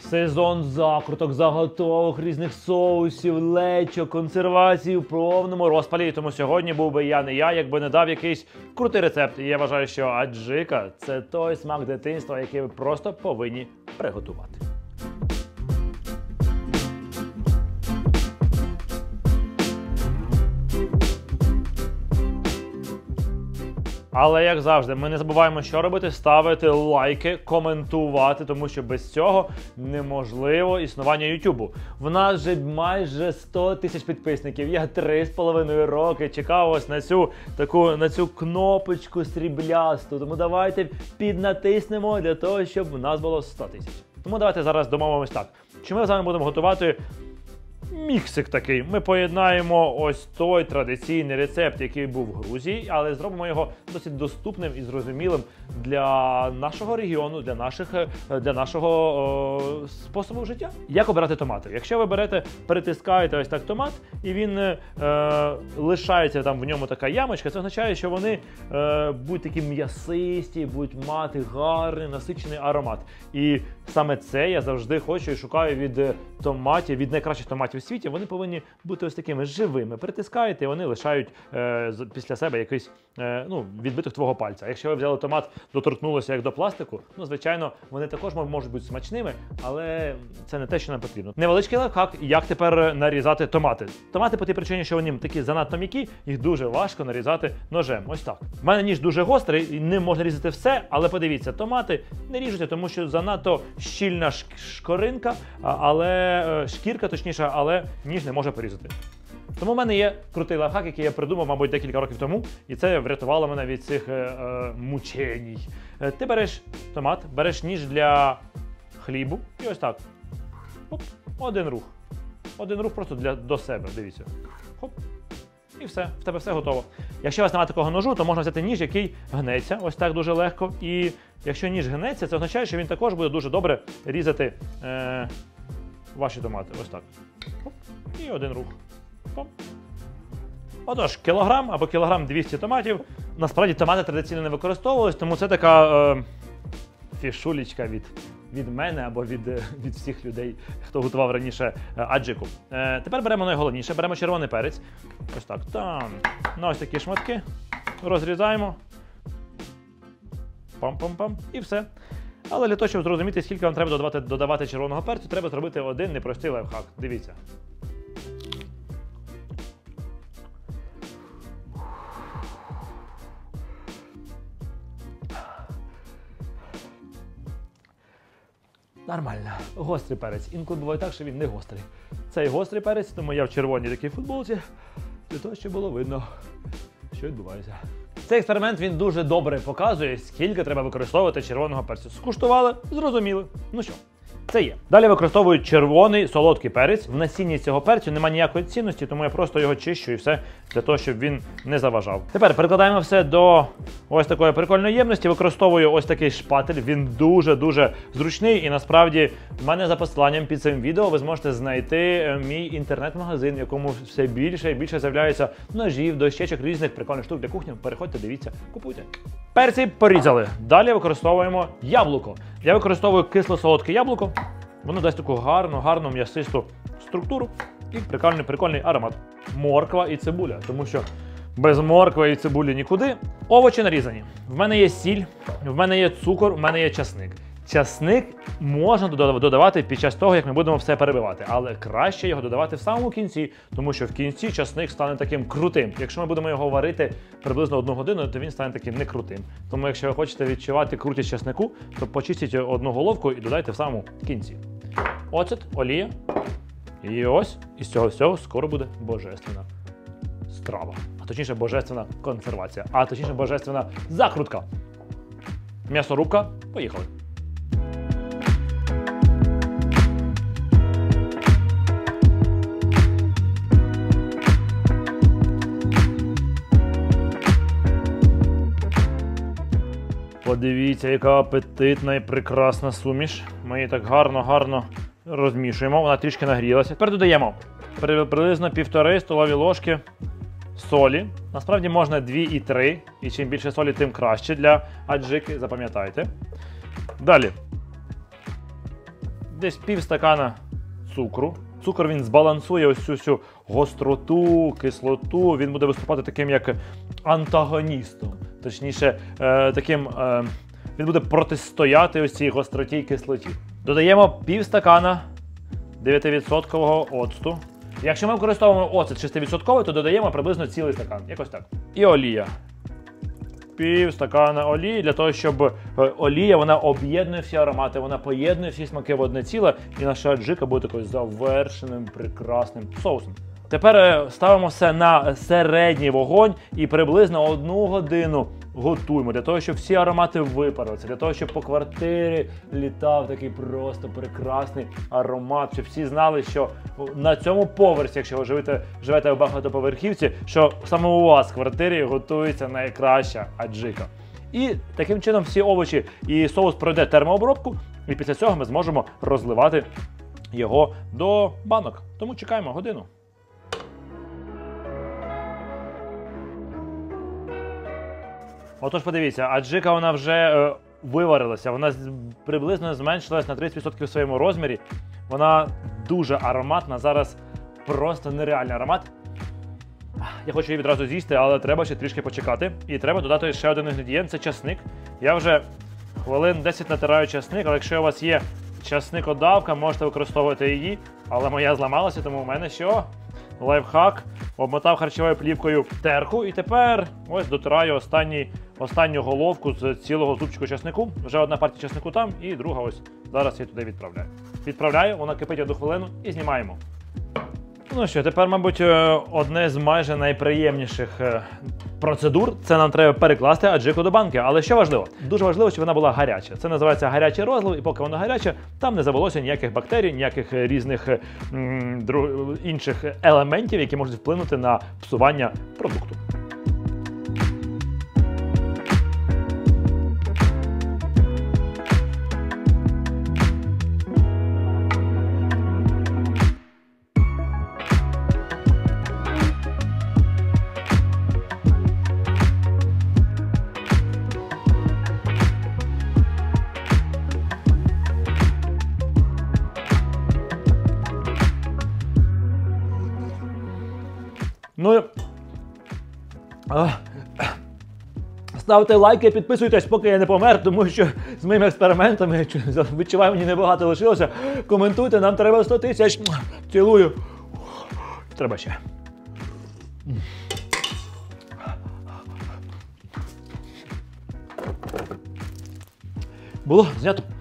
Сезон закруток, заготовок, різних соусів, лечок, консервацій у повному розпалі. Тому сьогодні був би я не я, якби не дав якийсь крутий рецепт. І я вважаю, що аджика – це той смак дитинства, який ви просто повинні приготувати. Але, як завжди, ми не забуваємо, що робити: ставити лайки, коментувати, тому що без цього неможливо існування Ютубу. В нас вже майже 100 тисяч підписників. Я 3,5 роки чекав ось на цю кнопочку сріблясту. Тому давайте піднатиснемо для того, щоб у нас було 100 тисяч. Тому давайте зараз домовимось так. Чи ми з вами будемо готувати міксик такий. Ми поєднаємо ось той традиційний рецепт, який був в Грузії, але зробимо його досить доступним і зрозумілим для нашого регіону, для нашого способу життя. Як обирати томати? Якщо ви перетискаєте ось так томат, і він лишається там в ньому така ямочка, це означає, що вони будуть такі м'ясисті, будуть мати гарний, насичений аромат. І саме це я завжди хочу і шукаю від томатів, від найкращих томатів у світі. Вони повинні бути ось такими живими. Притискаєте, і вони лишають після себе якийсь відбиток твого пальця. А якщо ви взяли томат, доторкнулося як до пластику, звичайно, вони також можуть бути смачними, але це не те, що нам потрібно. Невеличкий лайфхак, як тепер нарізати томати. Томати по тій причині, що вони такі занадто м'які, їх дуже важко нарізати ножем. Ось так. У мене ніж дуже гострий, і ним можна різати все, але подивіться, томати не ріжете, тому що занадто щільна шкоринка, шкірка точніше, але ніж не може порізати. Тому в мене є крутий лайфхак, який я придумав, мабуть, декілька років тому, і це врятувало мене від цих мученій. Ти береш томат, береш ніж для хлібу і ось так. Хоп, один рух. Один рух просто до себе, дивіться. Хоп. І все, в тебе все готово. Якщо у вас немає такого ножу, то можна взяти ніж, який гнеться, ось так дуже легко. І якщо ніж гнеться, це означає, що він також буде дуже добре різати ваші томати. Ось так. Хоп. І один рух. Хоп. Отож, кілограм або кілограм 200 томатів. Насправді томати традиційно не використовувались, тому це така фішулечка від мене або від всіх людей, хто готував раніше аджику. Тепер беремо найголовніше, беремо червоний перець. Ось так, там, на ось такі шматки. Розрізаємо. Пам-пам-пам. І все. Але для того, щоб зрозуміти, скільки вам треба додавати червоного перцю, треба зробити один непростий лайфхак. Дивіться. Нормально. Гострий перець. Інколи буває так, що він не гострий. Цей гострий перець, тому я в червоній такій футболці, для того, щоб було видно, що відбувається. Цей експеримент, він дуже добре показує, скільки треба використовувати червоного перцю. Скуштували, зрозуміли. Ну що, це є. Далі використовують червоний солодкий перець. В насінні цього перцю немає ніякої цінності, тому я просто його чищу і все, для того, щоб він не заважав. Тепер перекладаємо все до ось такої прикольної ємності. Використовую ось такий шпатель. Він дуже-дуже зручний. І насправді в мене за посиланням під цим відео ви зможете знайти мій інтернет-магазин, в якому все більше і більше з'являється ножів, дощечок, різних прикольних штук для кухні. Переходьте, дивіться, купуйте. Перці порізали. Далі використовуємо яблуко. Я використовую кисло-солодке яблуко. Воно дасть таку гарну м'ясисту структуру і прикольний аромат. Морква і цибуля, тому що без моркви і цибулі нікуди. Овочі нарізані. В мене є сіль, в мене є цукор, в мене є часник. Часник можна додавати під час того, як ми будемо все перебивати, але краще його додавати в самому кінці, тому що в кінці часник стане таким крутим. Якщо ми будемо його варити приблизно 1 годину, то він стане таким не крутим. Тому якщо ви хочете відчувати крутість часнику, то почистіть одну головку і додайте в самому кінці. Оцет, олія. І ось із цього всього скоро буде божественна страва. А точніше божественна консервація. А точніше божественна закрутка. М'ясорубка. Поїхали. Подивіться, яка апетитна і прекрасна суміш. Ми її так гарно розмішуємо, вона трішки нагрілася. Тепер додаємо приблизно 1,5 столові ложки солі. Насправді можна 2 і 3, і чим більше солі, тим краще для аджики, запам'ятайте. Далі десь пів стакана цукру. Цукор він збалансує ось цю всю гостроту, кислоту, він буде виступати таким як антагоністом. Точніше, він буде протистояти ось цій гостроті і кислоті. Додаємо пів стакана 9% оцту. Якщо ми використовуємо оцет 6%, то додаємо приблизно цілий стакан. Якось так. І олія. Пів стакана олії, для того, щоб олія, вона об'єднує всі аромати, вона поєднує всі смаки в одне ціле, і наша аджика буде такою завершеним, прекрасним соусом. Тепер ставимо все на середній вогонь і приблизно 1 годину готуємо, для того, щоб всі аромати випарилися, для того, щоб по квартирі літав такий просто прекрасний аромат, щоб всі знали, що на цьому поверсі, якщо ви живете в багатоповерхівці, що саме у вас в квартирі готується найкраща аджика. І таким чином всі овочі і соус пройде термообробку, і після цього ми зможемо розливати його до банок. Тому чекаємо годину. Отож, подивіться, аджика вона вже виварилася, вона приблизно зменшилась на 30% в своєму розмірі. Вона дуже ароматна, зараз просто нереальний аромат. Я хочу її відразу з'їсти, але треба ще трішки почекати. І треба додати ще один інгредієнт – це часник. Я вже хвилин 10 натираю часник, але якщо у вас є часникодавка, можете використовувати її. Але моя зламалася, тому у мене що? Лайфхак. Обмотав харчовою плівкою терку і тепер ось дотираю останню головку з цілого зубчику часнику. Вже одна партія часнику там і друга ось зараз я туди відправляю. Відправляю, вона кипить 1 хвилину і знімаємо. Ну що, тепер, мабуть, одне з майже найприємніших процедур – це нам треба перекласти аджику до банки. Але що важливо? Дуже важливо, щоб вона була гаряча. Це називається гарячий розлив, і поки вона гаряча, там не завелося ніяких бактерій, ніяких різних інших елементів, які можуть вплинути на псування продукту. Ну, ставте лайки, підписуйтесь, поки я не помер, тому що з моїми експериментами, відчуваю, мені небагато лишилося. Коментуйте, нам треба 100 тисяч. Цілую. Треба ще. Було знято.